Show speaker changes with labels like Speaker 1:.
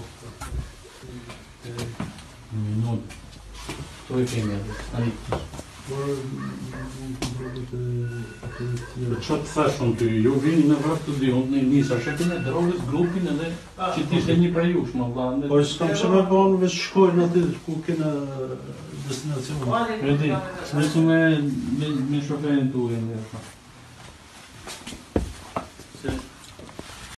Speaker 1: Minut. To e kemi atë. Ai.
Speaker 2: Por në kontrollit e
Speaker 1: Për çfarë të thash unë ty, ju vini në vrap të dy, unë nisa shetin e drogës, grupin edhe që t'ishte një prej jush, më vlla.
Speaker 2: Po s'kam shumë vonë veç shkojnë aty ku kena destinacion.
Speaker 1: Vedi, s'nesu me shoferin tuaj.